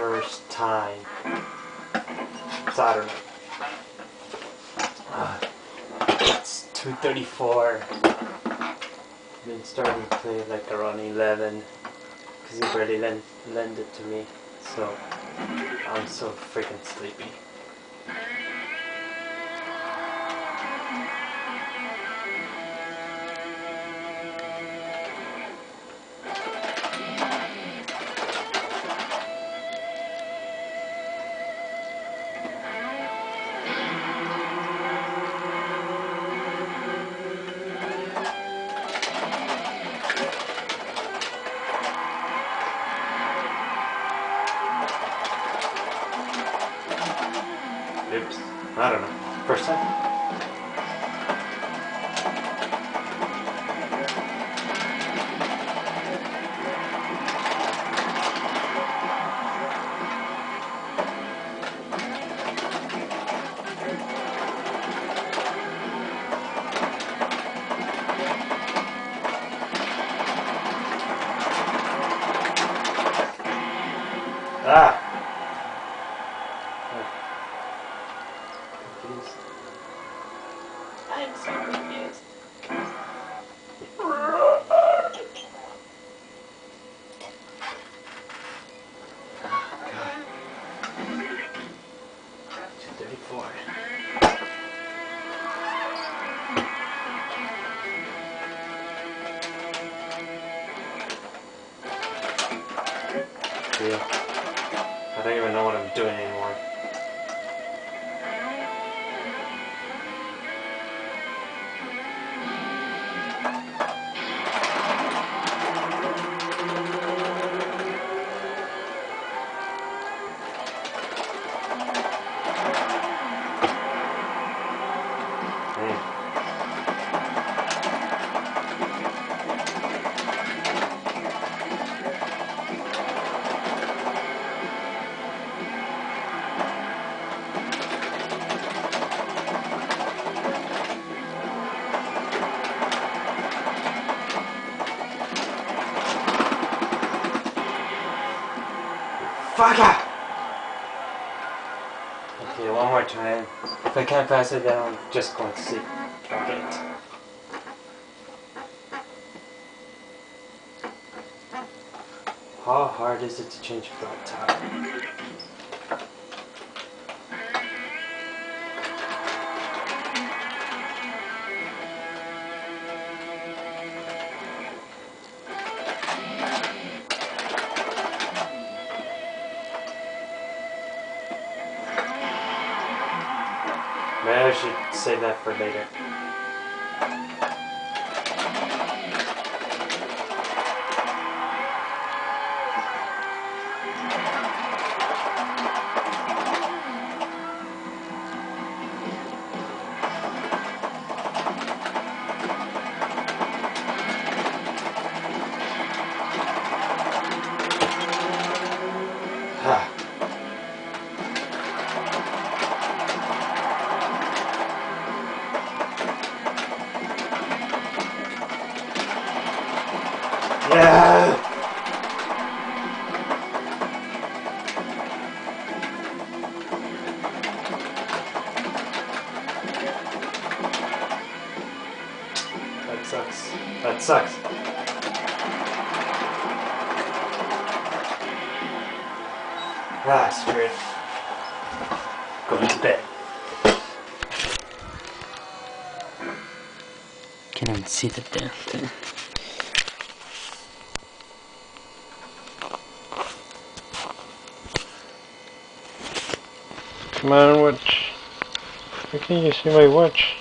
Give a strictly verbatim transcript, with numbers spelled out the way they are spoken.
first time. So I don't know. Uh, it's two thirty-four. I've been starting to play like around eleven because he barely lent, lent it to me. So I'm so freaking sleepy. Oops. I don't know. First time? Ah! I'm so confused. Oh, God. two thirty-four. Yeah. I don't even know what I'm doing anymore. Fucker! Okay, one more time. If I can't pass it down, I'm just going to sleep. Fuck it. How hard is it to change a flat tire? Maybe I should save that for later. Ah. Yeah. That sucks. That sucks. Ah, screw it. Going to bed. Can't even see the damn thing. Come on, watch. Why can't you see my watch?